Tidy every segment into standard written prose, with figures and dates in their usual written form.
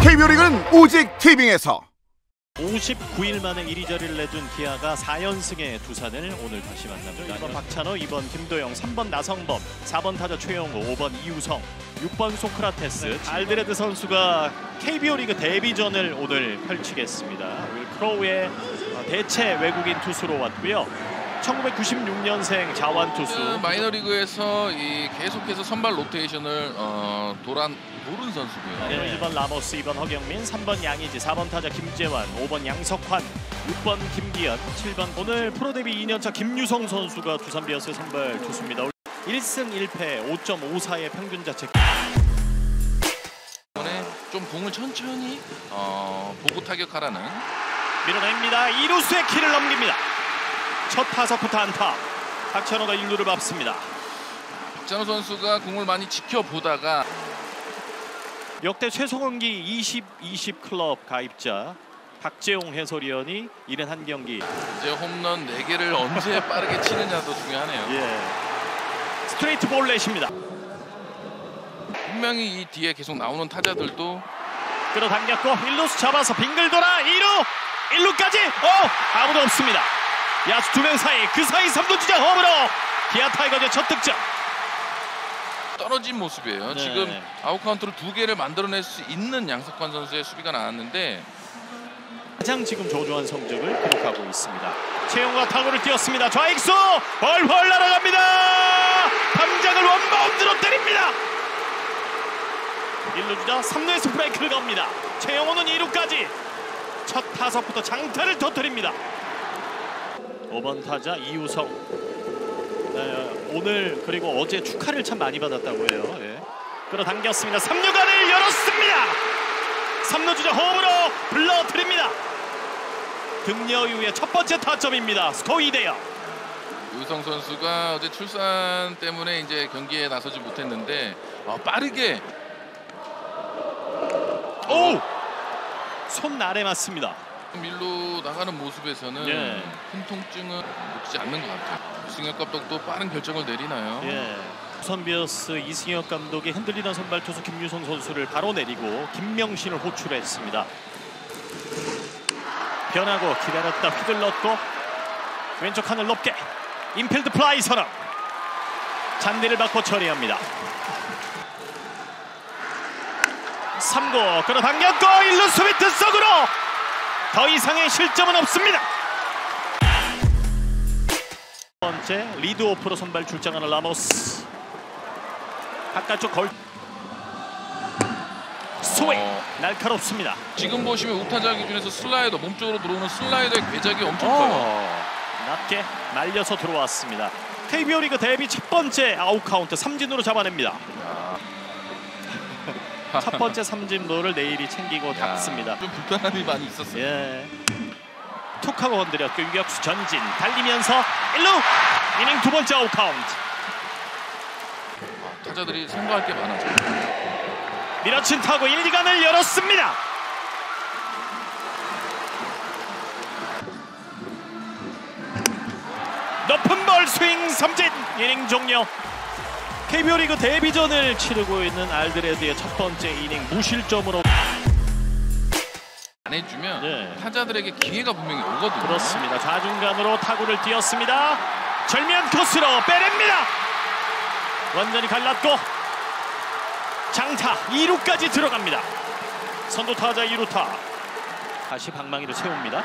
KBO 리그는 오직 티빙에서. 59일 만에 이리저리를 내준 기아가 4연승의 두산을 오늘 다시 만납니다. 1번 박찬호, 2번 김도영, 3번 나성범, 4번 타자 최용우, 5번 이우성, 6번 소크라테스. 알드레드 선수가 KBO 리그 데뷔전을 오늘 펼치겠습니다. 윌 크로우의 대체 외국인 투수로 왔고요. 1996년생 자완 투수. 마이너리그에서 계속해서 선발 로테이션을 도른 선수고요. 네, 1번 라모스, 2번 허경민, 3번 양의지, 4번 타자 김재환, 5번 양석환, 6번 김기현, 7번 오늘 프로 데뷔 2년차 김유성 선수가 두산 베어스의 선발 투수입니다. 1승 1패 5.54의 평균 자책. 이번에 좀 공을 천천히 보고 타격하라는. 밀어냅니다. 2루수의 키를 넘깁니다. 첫 타석부터 안타. 박찬호가 1루를 밟습니다. 박찬호 선수가 공을 많이 지켜보다가 역대 최소 경기 20 클럽 가입자 박재용 해설위원이 71경기. 이제 홈런 4개를 언제 빠르게 치느냐도 중요하네요. 예. 스트레이트 볼넷입니다. 분명히 이 뒤에 계속 나오는 타자들도 끌어당겼고 1루수 잡아서 빙글 돌아 2루 1루까지 아무도 없습니다. 야수 2명 사이 그 사이 3루 주자 홈으로 기아 타이거즈의 첫 득점. 떨어진 모습이에요. 네. 지금 아웃카운트로 2개를 만들어낼 수 있는 양석환 선수의 수비가 나왔는데 가장 지금 저조한 성적을 기록하고 있습니다. 최용우가 타구를 띄웠습니다. 좌익수 훨훨 날아갑니다. 담장을 원바운드로 때립니다. 1루 주자 3루에서 브레이크를 겁니다. 최용우는 2루까지 첫 타석부터 장타를 터뜨립니다. 5번 타자 이우성. 오늘 그리고 어제 축하를 참 많이 받았다고 해요. 예. 끌어당겼습니다. 3루간을 열었습니다. 3루 주자 홈으로 불러드립니다. 등려 이후의 첫 번째 타점입니다. 스코어 2대0. 이우성 선수가 어제 출산 때문에 이제 경기에 나서지 못했는데 빠르게 손 아래 맞습니다. 밀로 나가는 모습에서는 예. 큰 통증은 느끼지 않는 것 같아요. 이승엽 감독도 빠른 결정을 내리나요? 예. 두산 베어스 이승엽 감독이 흔들리는 선발 투수 김유성 선수를 바로 내리고 김명신을 호출했습니다. 변하고 기다렸다 휘둘렀고 왼쪽 하늘 높게 인필드 플라이 선언. 잔디를 받고 처리합니다. 3구 끌어당겼고 1루 수비 뜻속으로 더 이상의 실점은 없습니다. 첫 번째 리드오프로 선발 출장하는 라모스. 바깥쪽 걸 스윙 날카롭습니다. 지금 보시면 우타자 기준에서 슬라이더 몸쪽으로 들어오는 슬라이더의 궤적이 엄청 커요. 낮게 날려서 들어왔습니다. KBO 리그 데뷔 첫 번째 아웃 카운트 삼진으로 잡아냅니다. 첫 번째 삼진도를 내일이 챙기고 닦습니다. 좀 불편함이 많이 있었어요. 예. 툭 하고 건드렸고 유격수 전진 달리면서 1루 이닝 두 번째 아웃 카운트. 타자들이 생각할 게 많아져. 밀어친 타구 1, 2간을 열었습니다. 높은 볼 스윙 삼진. 이닝 종료. KBO 리그 데뷔전을 치르고 있는 알드레드의 첫 번째 이닝 무실점으로 안 해주면 네. 타자들에게 기회가 분명히 오거든요. 그렇습니다. 좌중간으로 타구를 띄웠습니다. 절묘한 코스로 빼냅니다. 완전히 갈랐고 장타 2루까지 들어갑니다. 선두 타자 2루타. 다시 방망이를 세웁니다.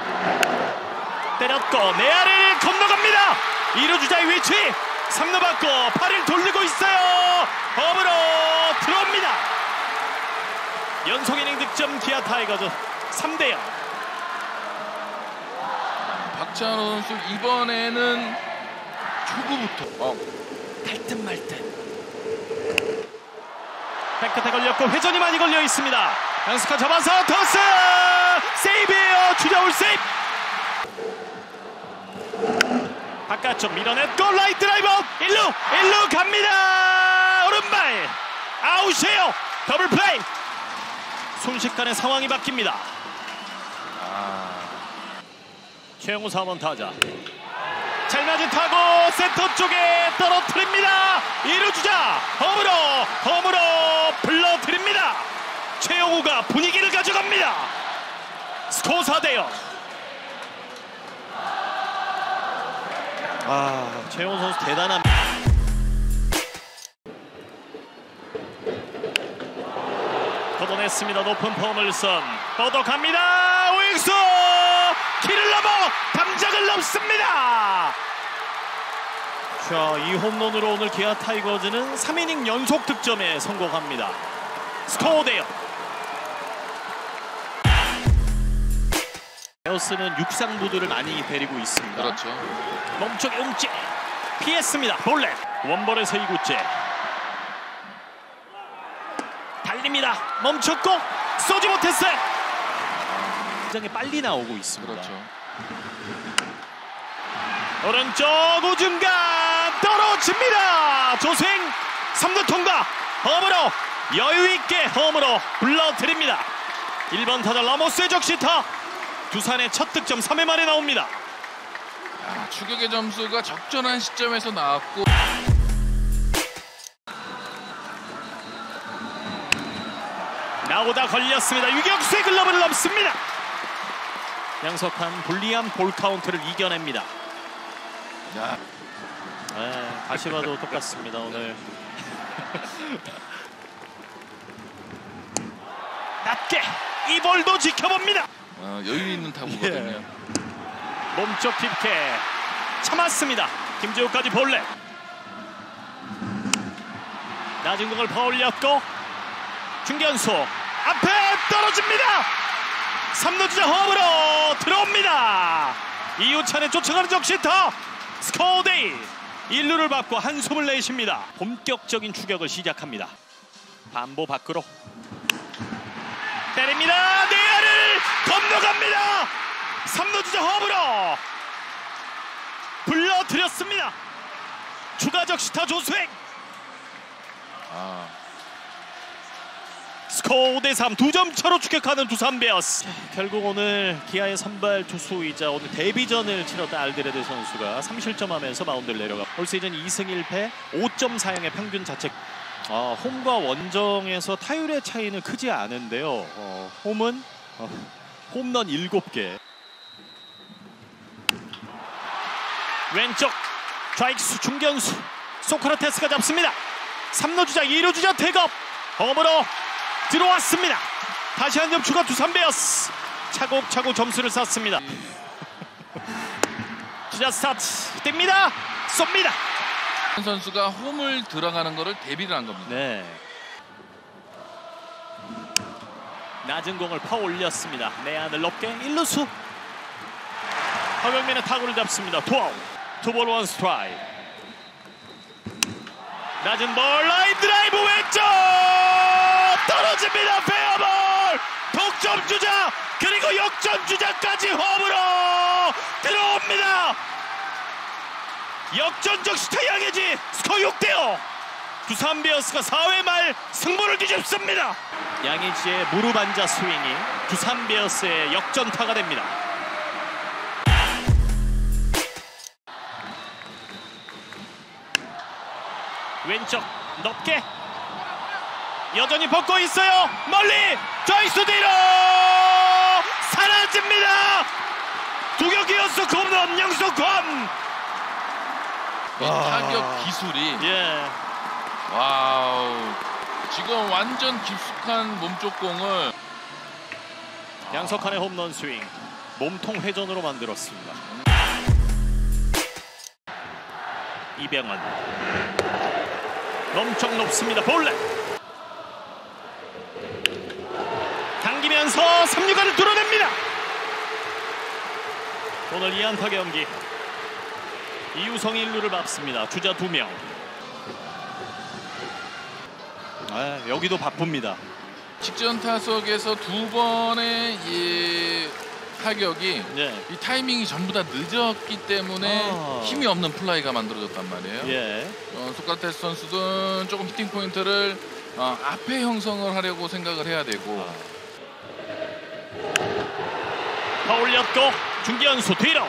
때렸고 내야를 건너갑니다. 2루 주자의 위치 3루 받고 팔을 돌리고 있어요. 홈으로 들어옵니다. 연속 이닝 득점 기아 타이거즈 3대0. 박찬호 선수 이번에는 초구부터 갈 듯 말 듯. 백끝에 걸렸고 회전이 많이 걸려 있습니다. 양스카 잡아서 토스 세이브예요. 주자올 세이브. 바깥쪽 밀어냈고 라이트 드라이브 1루 갑니다. 오른발 아웃이에요. 더블 플레이. 순식간에 상황이 바뀝니다. 최용우 4번 타자. 잘 맞은 타구 센터 쪽에 떨어뜨립니다. 2루 주자 홈으로 불러드립니다. 최용우가 선수가 분위기를 가져갑니다. 스코어 4대0. 최영훈 선수 대단합니다. 걷어냈습니다. 높은 포물선 뻗어갑니다. 우익수 길을 넘어 담장을 넘습니다. 자, 이 홈런으로 오늘 기아 타이거즈는 3이닝 연속 득점에 성공합니다. 스코어 5대0. 베어스는 육상부두를 많이 데리고 있습니다. 그렇죠. 몸쪽에 움찔 피했습니다. 볼넷 원볼에서 2구째 달립니다. 멈췄고 쏘지 못했어요. 굉장히 빨리 나오고 있습니다. 그렇죠. 오른쪽 우중간 떨어집니다. 조수행 3루 통과. 홈으로 여유있게 홈으로 불러드립니다. 1번 타자 라모스의 적시타. 두산의 첫 득점 3회 말에 나옵니다. 추격의 점수가 적절한 시점에서 나왔고 나오다 걸렸습니다. 유격수의 글러브를 넘습니다. 양석환 불리한 볼 카운트를 이겨냅니다. 야. 네, 다시 봐도 똑같습니다. 오늘 낮게 이 볼도 지켜봅니다. 여유 있는 타구거든요. 몸쪽 깊게 참았습니다. 김재욱까지 볼넷. 낮은 공을 퍼올렸고 중견수 앞에 떨어집니다. 3루 주자 홈으로 들어옵니다. 이우찬의 쫓아가는 적시타. 스코어 5대1. 1루를 받고 한숨을 내쉽니다. 본격적인 추격을 시작합니다. 반보 밖으로 때립니다. 내야를 건너갑니다. 3루 주자 홈으로 불러들였습니다. 추가적 시타 조수행. 스코어 5대3 2점 차로 추격하는 두산 베어스. 결국 오늘 기아의 선발 투수이자 오늘 데뷔전을 치렀던 알드레드 선수가 3실점하면서 마운드를 내려가 올 시즌 2승 1패 5.4형의 평균 자책. 홈과 원정에서 타율의 차이는 크지 않은데요. 홈은 홈런 7개. 왼쪽 좌익수 중견수 소크라테스가 잡습니다. 3루 주자 2루 주자 태업 홈으로 들어왔습니다. 다시 한 점 추가 두산 베어스. 차곡차곡 점수를 쌓습니다. 주자 스타트 뗍니다. 쏩니다. 선수가 홈을 들어가는 거를 대비를 한 겁니다. 네. 낮은 공을 퍼 올렸습니다. 내야를 높게 1루수 허경민의 타구를 잡습니다. 투아웃. 투볼 원 스트라이크. 낮은 볼 라인 드라이브 왼쪽 떨어집니다. 페어볼. 독점 주자 그리고 역전 주자까지 홈으로 들어옵니다. 역전적 시타 양의지. 스코어 6대5. 두산 베어스가 4회 말 승부를 뒤집습니다. 양의지의 무릎 앉아 스윙이 두산 베어스의 역전타가 됩니다. 왼쪽 높게 여전히 벗고 있어요. 멀리 좌익수 뒤로 사라집니다. 두 경기 연속 홈런 양석환. 타격 기술이 와우. 지금 완전 깊숙한 몸쪽 공을 양석환의 홈런 스윙 몸통 회전으로 만들었습니다. 이병헌 넘쩍 높습니다. 볼넷 당기면서 3루간을 뚫어냅니다. 오늘 2안타 경기 이우성이 1루를 밟습니다. 주자 2명. 여기도 바쁩니다. 직전 타석에서 두 번의 이 타격이 이 타이밍이 전부 다 늦었기 때문에 힘이 없는 플라이가 만들어졌단 말이에요. 소크라테스 선수는 조금 히팅 포인트를 앞에 형성을 하려고 생각을 해야 되고. 올렸고 중견수 뒤로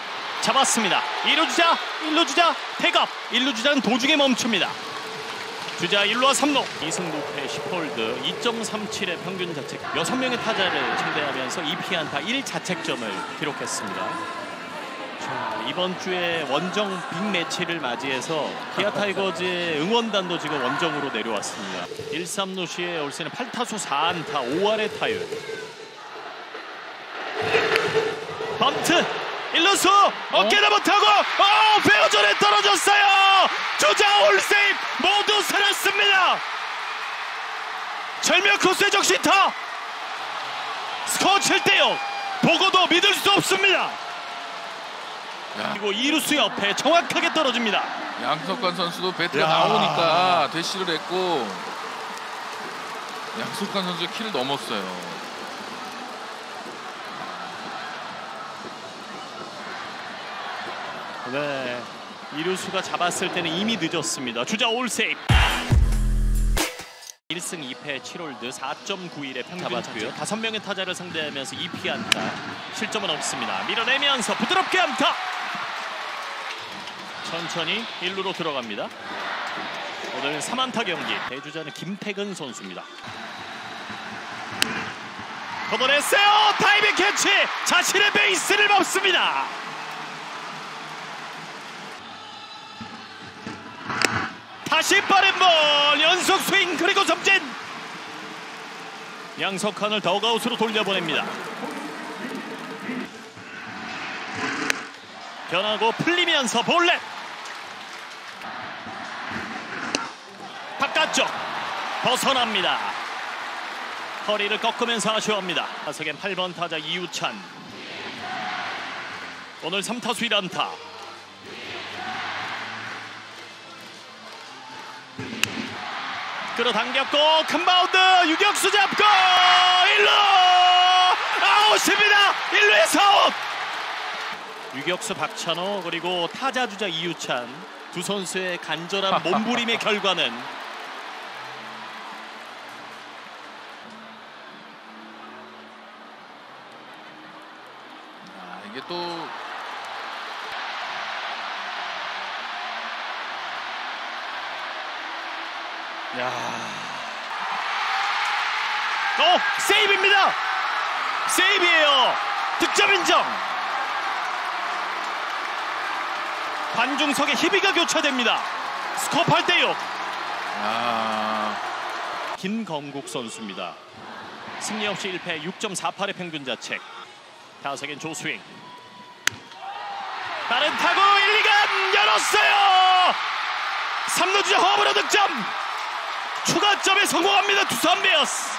잡았습니다. 2루 주자 1루 주자 태업. 1루 주자는 도중에 멈춥니다. 주자 1루와 3루. 2승 6패 10홀드 2.37의 평균 자책. 6명의 타자를 상대하면서 2피안타 1자책점을 기록했습니다. 자, 이번 주에 원정 빅매치를 맞이해서 기아 타이거즈의 응원단도 지금 원정으로 내려왔습니다. 1-3루 시에 올 시즌 8타수 4안타 5할의 타율. 번트 1루수 어깨나 못하고 페어존에 떨어졌어요. 주자 올세이브 모두 살았습니다. 절묘 코스의 적시타. 스코어 7대0. 보고도 믿을 수 없습니다. 그리고 2루수 옆에 정확하게 떨어집니다. 양석환 선수도 배트가 나오니까 대시를 했고 양석환 선수의 키를 넘었어요. 네, 2루수가 잡았을 때는 이미 늦었습니다. 주자 올세이브. 1승 2패 7홀드 4.91의 평균 잡았고요. 5명의 타자를 상대하면서 2피안타. 실점은 없습니다. 밀어내면서 부드럽게 안타. 천천히 1루로 들어갑니다. 오늘 3안타 경기. 대주자는 김태근 선수입니다. 걷어냈어요. 타이밍 캐치. 자신의 베이스를 밟습니다. 다시 빠른 볼. 연속 스윙 그리고 점진. 양석환을 더그아웃으로 돌려보냅니다. 변하고 풀리면서 볼넷. 바깥쪽 벗어납니다. 허리를 꺾으면서 아쉬워합니다. 타석엔 8번 타자 이우찬. 오늘 3타수 1안타. 끌어당겼고 큰 바운드. 유격수 잡고 1루 아웃입니다. 1루에서 아웃. 유격수 박찬호 그리고 타자 주자 이우찬 두 선수의 간절한 몸부림의 결과는 이게 또 세이브입니다. 세이브예요. 득점 인정. 관중석에 희비가 교차됩니다. 스코어 8대6. 김건국 선수입니다. 승리 없이 1패 6.48의 평균 자책. 타석엔 조스윙. 빠른 타구 1, 2간 열었어요. 3루 주자 홈으로 득점. 추가점에 성공합니다. 두산 베어스.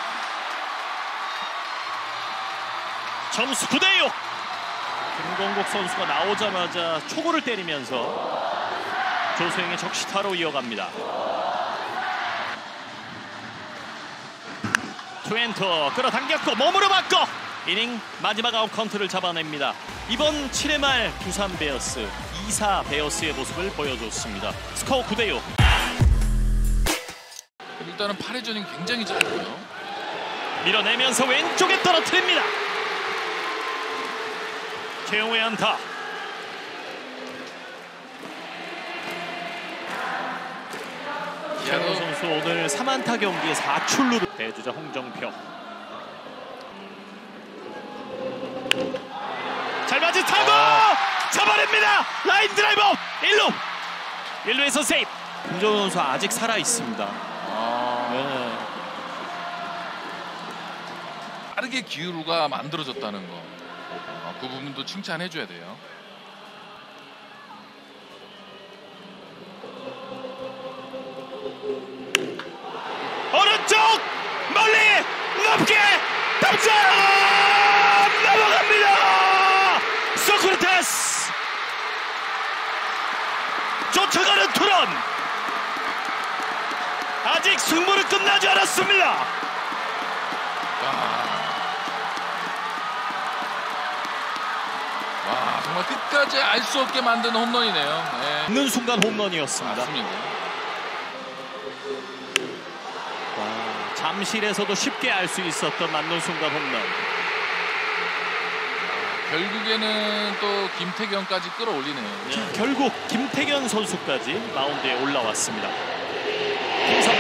점수 9대6. 김건국 선수가 나오자마자 초구를 때리면서 조수행의 적시타로 이어갑니다. 투앤투 끌어당겼고 몸으로 바꿔 이닝 마지막 아웃카운트를 잡아냅니다. 이번 7회 말 두산 베어스 2사 베어스의 모습을 보여줬습니다. 스코어 9대6. 일단은 8회 전이 굉장히 짧고요. 밀어내면서 왼쪽에 떨어뜨립니다. 최용우의 안타. 최용우 선수 오늘 3안타 경기에 4출루. 대주자 홍정표. 잘 맞은 타구 잡아냅니다. 라인 드라이버 1루. 1루에서 세이브. 김정우 선수 아직 살아있습니다. 네. 빠르게 기회루가 만들어졌다는 거. 그 부분도 칭찬해줘야 돼요. 오른쪽 멀리 높게 탑점 넘어갑니다. 소크라테스 쫓아가는 투런. 아직 승부는 끝나지 않았습니다. 정말 끝까지 알 수 없게 만드는 홈런이네요. 네. 있는 순간 홈런이었습니다. 맞습니다. 잠실에서도 쉽게 알 수 있었던 맞는 순간 홈런. 결국에는 또 김태경까지 끌어올리네요. 결국 김태견 선수까지 마운드에 올라왔습니다.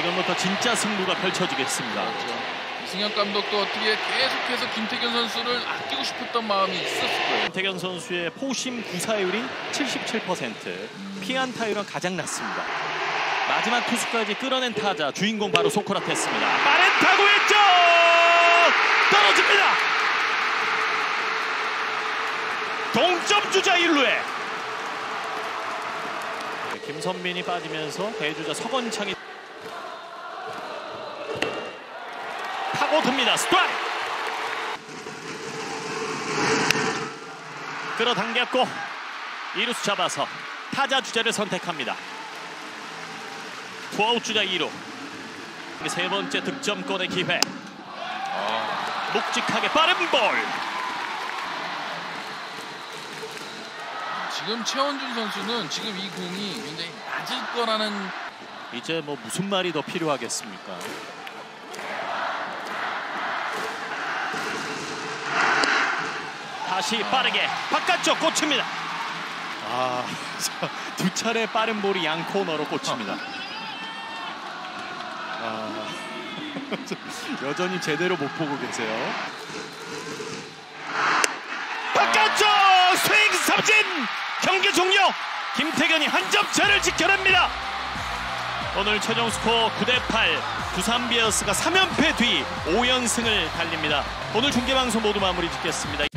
지금부터 진짜 승부가 펼쳐지겠습니다. 그렇죠. 이승엽 감독도 어떻게 계속해서 김태균 선수를 아끼고 싶었던 마음이 있었을 거예요. 김태균 선수의 포심 구사율이 77%, 피안타율은 가장 낮습니다. 마지막 투수까지 끌어낸 타자, 주인공 바로 소크라테스입니다. 빠른 타구 왼쪽 떨어집니다. 동점 주자 1루에 김선민이 빠지면서 대주자 서건창이 파고듭니다. 스트라이크. 끌어당겼고 2루수 잡아서 타자 주자를 선택합니다. 투아웃 주자 2루. 세 번째 득점권의 기회. 묵직하게 빠른 볼. 지금 최원준 선수는 지금 이 공이 굉장히 낮을 거라는. 이제 뭐 무슨 말이 더 필요하겠습니까? 다시 빠르게 바깥쪽 꽂힙니다. 두 차례 빠른 볼이 양 코너로 꽂힙니다. 여전히 제대로 못 보고 계세요. 바깥쪽 스윙 삼진. 경기 종료. 김태균이 한 점 차를 지켜냅니다. 오늘 최종 스코어 9대8. 두산 베어스가 3연패 뒤 5연승을 달립니다. 오늘 중계방송 모두 마무리 짓겠습니다.